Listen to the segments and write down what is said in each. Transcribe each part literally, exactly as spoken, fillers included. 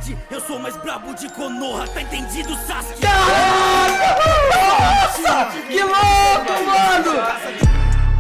verdade, eu sou mais brabo de Konoha, tá entendido, Sasuke? Caraca! Nossa! Que louco, mano!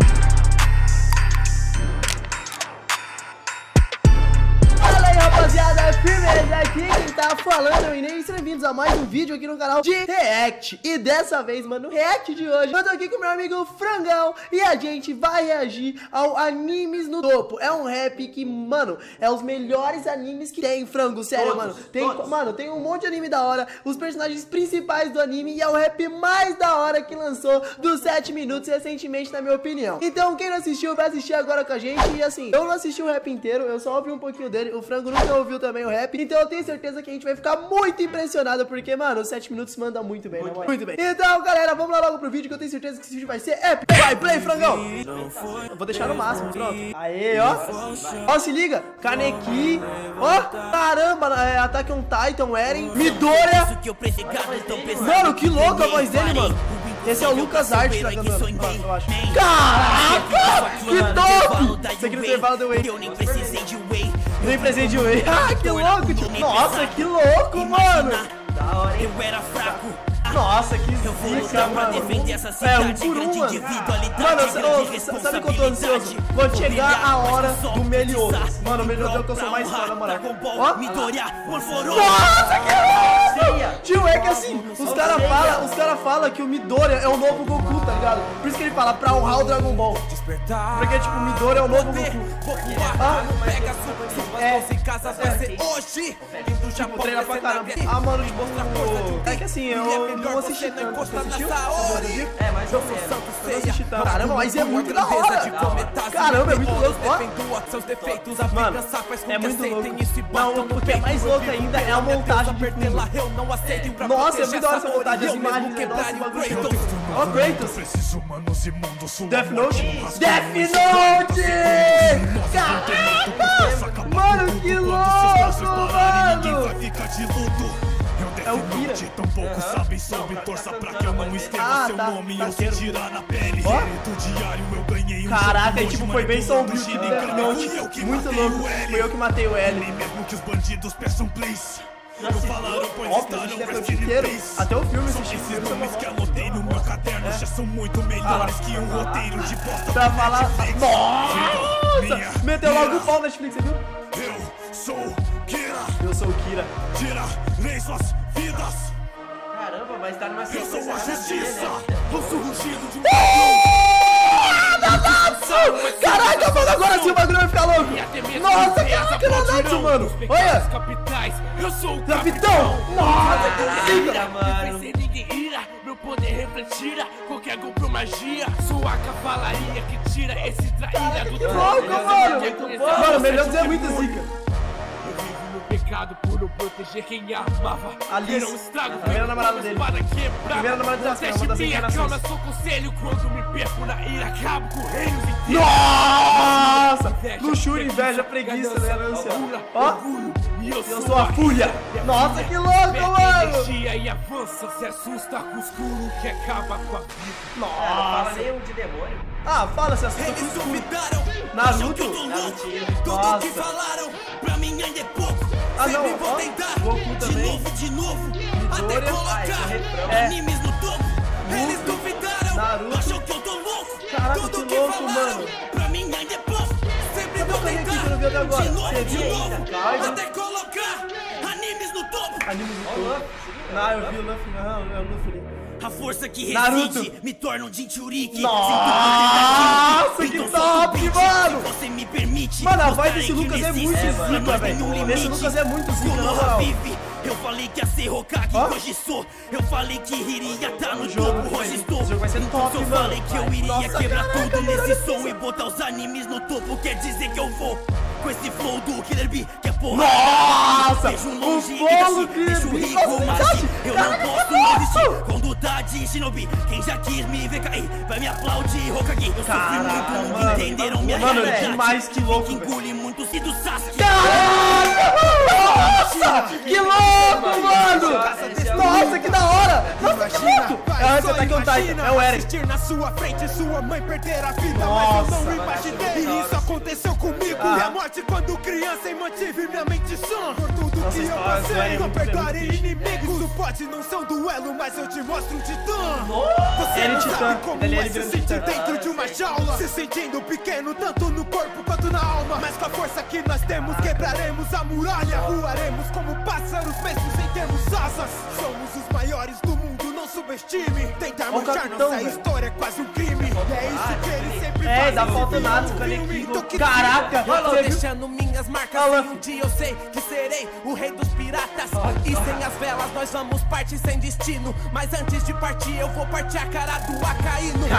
Rapaziada, firmeza, aqui quem tá falando é o Inês, sejam bem-vindos a mais um vídeo aqui no canal de React. E dessa vez, mano, o React de hoje, eu tô aqui com meu amigo Frangão e a gente vai reagir ao Animes no Topo. É um rap que, mano, é os melhores animes que tem, Frango, sério, todos, mano. Tem, todos. Mano, tem um monte de anime da hora, os personagens principais do anime e é o rap mais da hora que lançou dos sete minutos recentemente, na minha opinião. Então, quem não assistiu, vai assistir agora com a gente. E assim, eu não assisti o rap inteiro, eu só ouvi um pouquinho dele, o Frango nunca ouviu também o rap, então eu tenho certeza que a gente vai ficar muito impressionado, porque, mano, os sete minutos manda muito bem, muito, muito bem. Então, galera, vamos lá logo pro vídeo, que eu tenho certeza que esse vídeo vai ser épico. Vai, play, Frangão! Eu vou deixar no máximo, pronto. Aê, ó. Ó, se liga. Kaneki. Ó, caramba, é, Attack on Titan, Eren, Midoriya. Mano, que louco a voz dele, mano. Esse é o Lucas Art que tá cantando, eu acho. Caraca! Que top! Isso aqui no intervalo deu whey. Nem presente de whey. Ah, que louco, tio. Nossa, que louco, mano. Da hora, hein? Eu era fraco. Nossa, que zica, mano. É, um por um, mano. Mano, sabe que eu tô ansioso? Quando chegar a hora do Meliodas. Mano, o Meliodas é o que eu sou mais fã, na moral. Ó. Nossa, que louco! Tio, é que assim, os caras falam os cara fala que o Midoriya é o novo Goku, tá ligado? Por isso que ele fala pra honrar o Dragon Ball. Porque, tipo, o Midoriya é o novo Goku. Ah, é, é. Tipo, treina pra caramba. Ah, mano, tipo, é que assim, eu não assisti tanto. Você assistiu? É, mas eu não assisti tanto. Caramba, mas é muito da hora. Caramba, é muito louco. Ó. Mano, é muito louco. Não, o que é mais louco ainda é a montagem de fundo. Nossa, é muito da hora essa montagem, as imagens, né? Nossa, o bagulho. Ó, Kratos. Death Note. Death Note! Caraca! Mano, que louco, mano! É o Kira. Tão pouco sabem sobre, torça pra que eu não escreva seu nome, eu sei tirar na pele. Caraca, e tipo, foi bem sombrio de Death Note. Muito louco. Foi eu que matei o L. Mesmo que os bandidos peçam place. Eu falaram, pois estarão vestindo inteiro. Até o filme assisti filmes que anotei no meu caderno já são muito melhores que um roteiro de bosta. Pra falar. Nossa! Meteu logo o pau na Netflix, você viu? Eu sou Kira. Eu sou Kira. Tirarei suas vidas. Caramba, mas tá numa sequência. Eu sou a justiça. Eu sou o rugido de um Nanatsu! Caraca, mano, agora sim o bagulho vai ficar louco! Nossa, caraca, Nanatsu, mano! Olha! Eu sou o capitão! Nossa, que zica, mano! Meu poder refletirá qualquer golpe ou magia. Sua cavalaria que tira esse traíra do trono. Que louco, mano! Mano, melhor dizer muito zica. Pecado por não proteger quem amava. Alice, um estrago, a primeira namorada dele. Primeira namorada dele. Protege minha cama, sou conselho. Quando me perco na ira, acabo com reinos inteiros. Nossa! Luxúria, inveja, preguiça, né, Lância? Ó, eu sou a fúria. Nossa, que louco, mano! Energia e avança, se assusta com o escuro que acaba com a vida. Nossa! Fala nem de demônio. Ah, fala, se assusta com o escuro. Naruto? Tudo que falaram pra mim ainda é pouco. Ah, não, ó, Goku também. De novo, de novo, até colocar é. Animes no topo. Eles duvidaram, Naruto. Acham que eu tô louco. Caraca, tudo que, que louco, falaram, mano. Pra mim ainda é pouco. Sempre vou tentar, de novo, de novo, até colocar animes no topo. Animes no topo. Não, eu vi o Luffy, não, é o Luffy. A força que resiste me torna um Jinchuriki. Nossa, que top, mano! Você me permite. Mano, a voz desse Lucas é muito zica, velho. Esse Lucas é muito zica, na moral. Eu falei que ia ser Hokage, hoje sou. Eu falei que iria estar no jogo, hoje estou. Vai ser top, eu falei que eu iria quebrar tudo nesse som e botar os animes no topo, quer dizer que eu vou. Com esse flow do Killer Bee, que é porra. Nossa! O flow do Killer Bee, eu não posso resistir. Quando tá de Shinobi, quem já quis me ver cair, vai me aplaudir, Hokage. Eu sofri muito, nunca entenderam minha realidade. Mano, é demais, que louco, velho. Engole muito se do Sasuke. Nossa! Que louco, mano! Nossa, que da hora! Nossa, que louco! É, você Attack on Titan. É o Eren. Assistir na sua frente sua mãe perder a vida. Nossa, mas eu não imaginei. E isso aconteceu comigo. Ah. E a morte quando criança e mantive minha mente sã. Por tudo Nossa, que eu história do Eren passei, é não muito- perdoarei é muito triste. inimigos. Isso pode não ser um duelo, mas eu te mostro um titã. Você Eren não Titã. sabe como Ele é é se virando sentir titã. dentro de uma jaula. Se sentindo pequeno tanto no corpo quanto na alma. Mas com a força que nós temos quebraremos a muralha. Voaremos como pássaros mesmo sem termos asas. Somos os maiores do mundo, não subestime. Tentar Ó o manchar capitão, nossa velho. história é quase um crime. E é isso que ele sempre É, faz. dá Esse falta filme nada, é um Kaneki. filme do que Caraca, Eu tô você viu? deixando minhas marcas. Olha lá. E um dia eu sei que serei o rei dos piratas. E sem as velas nós vamos partir sem destino. Mas antes de partir eu vou partir a cara do Acaíno.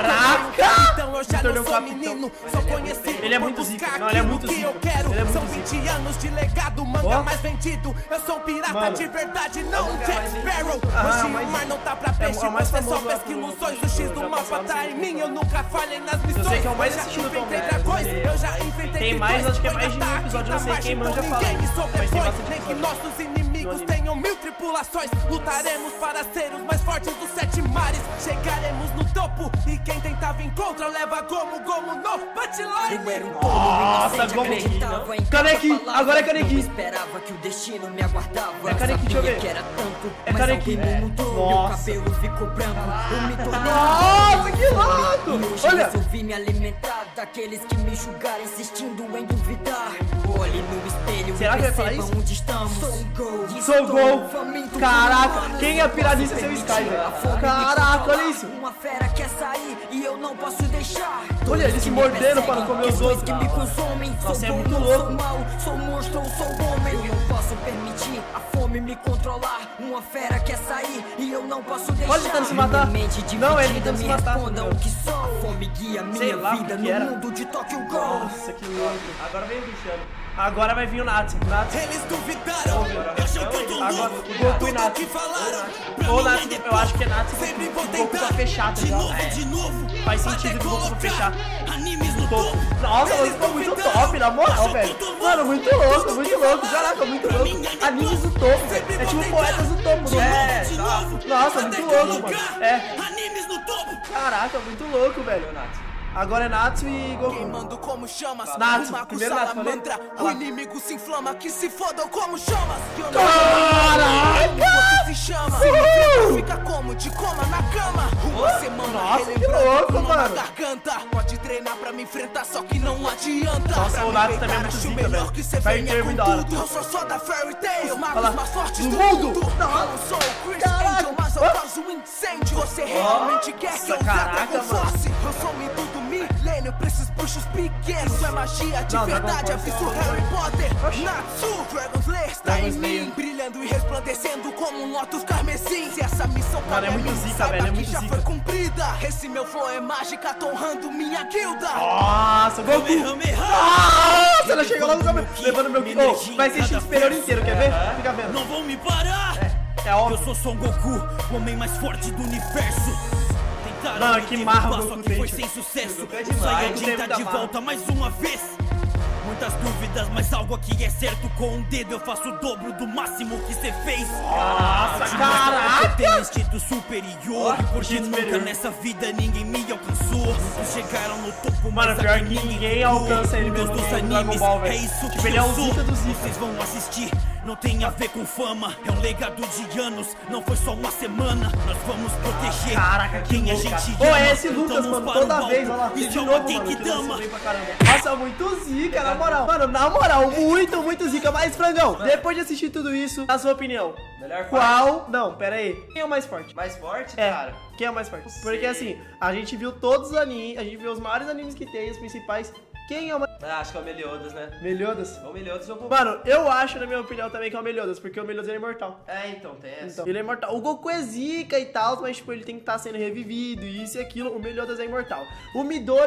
Caraca! Então eu já Se tornou não sou capitão. menino. Sou conhecido Ele é por muito buscar zica. Não, ele é aquilo muito que zica. eu quero. Ele é muito São zica. vinte anos de legado, manga Ó. mais vendido. Eu sou um pirata Mano. de verdade, não um Jack Sparrow. Ah, Hoje mas- o mar não tá pra é peixe, o mais você só famoso lá pesca do- ilusões. O X do do- mapa do- tá em mim, eu nunca falhei nas missões. sei que é o mais Eu já assistido do enfrentei Tom dragões, Hanks. eu já enfrentei Tem mais, tritões. acho que é Foi mais de mil ataque episódios, da eu sei margem quem manja com fala. ninguém me Mas tem sobrepõe, bastante nem que episódio. nossos inimigos tenham mil tripulações. Lutaremos para ser os mais fortes dos sete mares. Chegaremos no topo e quem tentar vir contra leva gomo, gomo no punchline. Eu era um tolo, Nossa, inocente, como- acreditava em Kaneki, cada palavra. agora é Kaneki. Não esperava que o destino me aguardava. É Kaneki, deixa eu Sabia ver. que era tanto, É mas Kaneki. alguém me mudou. Nossa. Meu cabelo ficou branco, eu me tornei Nossa, que E louco! hoje Olha, resolvi me alimentar daqueles que me julgaram insistindo em duvidar. Olhe no espelho Será que e vai falar perceba isso? onde estamos. Sou um gol, e Sou estou gol. faminto Caraca, por humanos. quem ia pirar nisso é seu Permitir Sky, velho. a fome me Caraca, controlar. olha isso. Uma fera quer sair e eu não posso deixar. Olha, eles se mordendo para comer os Questões outros. que me consomem. Nossa, Sou é bom, muito não louco. sou mal, sou monstro ou sou homem. Eu não posso permitir a fome me controlar. Uma fera quer sair e eu não posso deixar. Olha, ele tentando se matar. Minha mente Não, ele dividida, tentando se me matar. responda o que sou. A fome guia Sei minha lá o vida que no era. mundo de Tokyo Ghoul. Nossa, que louco. Agora vem o Cristiano. Agora vai vir o Natsu. Natsu. Eles duvidaram, hoje eu canto Agora, louco. o Goku e Tudo Natsu. que falaram, pra Ou mim Natsu, ainda é eu acho que é pouco. Natsu. Sempre vou O Goku tentar tá fechado, de tá ligado? novo, É. de novo. Faz até sentido do Goku colocar fechar. Animes no Tô- topo. Nossa, Eles mas ficou muito duvidaram, top, na moral, hoje eu velho. canto louco. Mano, muito louco, Tudo muito que louco. falaram, Caraca, muito pra louco. mim ainda é Animes do pouco. topo, velho. Sempre É vou tipo tentar poetas do topo, de mano. novo, É, de tá. novo, Nossa, até muito louco, mano. colocar É. Animes no topo. Caraca, muito louco, velho. Agora é Natsu e Goku. Queimando como chamas, Natsu, o mago primeiro Natsu, falei. salamandra. Olha O lá. inimigo se inflama, que se fodam como chamas. Que eu não Caraca! como você se chama. Se enfrenta, fica como de coma na cama. Uma semana Nossa, que relembrando louco, com nó na mano. garganta. Pode treinar pra me enfrentar, só que não adianta. Nossa, Pra o me Natsu peitar, também é muito acho zica, melhor velho. que cê Vai venha ter com muito da hora. tudo. Eu sou só da Fairy Tail, os Olha lá. magos mais fortes Do do mundo. mundo. Eu não sou o Chris Caraca. Angel, mas eu Ah. causo um incêndio. Você realmente quer que eu use caraca, Dragon mano. Force? Eu sou o mito do milênio pra esses bruxos pequenos. Isso é magia de Não, verdade, Dragon aviso Force é Harry Potter. Oxi. Natsu, Dragon Slayer está Dragon em Slayer. mim, brilhando e resplandecendo como um lotus carmesim. Se essa missão Mano, é cabe a muito mim, zica, saiba velho, é que muito já zica. foi cumprida. Esse meu flow é mágica, tô honrando minha guilda. Nossa, Goku. Kamehameha. Nossa, ela chegou logo levando meu ki. Oh, vai ser X superior inteiro, quer ver? Fica vendo. Não vão me parar. É óbvio. Eu sou Son Goku, o homem mais forte do universo. Tentaram Mano, me que derrubar, marra o só Goku que foi tem, sem sucesso. Goku é O demais, Saiyajin tem tá muita de marra. volta mais uma vez. Muitas dúvidas, mas algo aqui é certo. Com um dedo eu faço o dobro do máximo que cê fez. Nossa, Eu caraca! tenho instinto superior, porque instinto nunca superior. nessa vida ninguém me alcançou. Muitos chegaram no topo, mas Mano, pior aqui que ninguém alcança ele O Deus mesmo dos no Dragon animes, Ball, velho. é isso Tipo, que ele é eu o sou. Zika do Zika. Vocês vão assistir, não tem a ver com fama. É um legado de anos, não foi só uma semana. Nós vamos proteger Caraca, que quem a louco, gente cara. ama. Ô, é esse Lucas, Lutamos mano, para toda o vez, olha lá. alto. De Isso é novo, uma mano, que Genkidama. bem pra caramba. Nossa, muito zica, na moral. Mano, na moral, muito, muito zica. Mas, Frangão, depois de assistir tudo isso, na sua opinião, Melhor qual... Não, pera aí. Quem é o mais forte? mais forte, É, cara? quem é o mais forte? Sei. Porque, assim, a gente viu todos os animes, a gente viu os maiores animes que tem, os principais. Quem é o mais... Ah, acho que é o Meliodas, né? Meliodas? O Meliodas eu vou... Mano, eu acho, na minha opinião, também que é o Meliodas, porque o Meliodas ele é imortal. É, então, tem essa. Então, ele é imortal. O Goku é zica e tal, mas tipo, ele tem que estar sendo revivido, e isso e aquilo. O Meliodas é imortal. O Midoriya,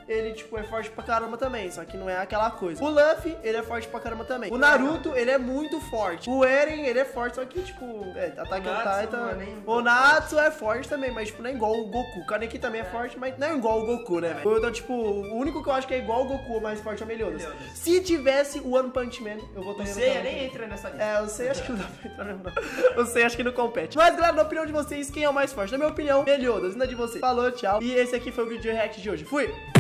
ele, tipo, é forte pra caramba também, só que não é aquela coisa. O Luffy, ele é forte pra caramba também. O Naruto, ele é muito forte. O Eren, ele é forte, só que, tipo, é, Attack on Titan... O Natsu é forte também, mas, tipo, não é igual o Goku. O Kaneki também é forte, mas não é igual o Goku, né, velho? Então, tipo, o único que eu acho que é igual o Goku, o mais forte é o Meliodas. Meliodas. Se tivesse o One Punch Man, eu votaria no Seiya nem entra nessa lista. É, eu sei, acho que não dá pra entrar mesmo, não. Eu sei, acho que não compete. Mas, galera, na opinião de vocês, quem é o mais forte? Na minha opinião, Meliodas. E na de vocês. Falou, tchau. E esse aqui foi o vídeo de react de hoje. Fui!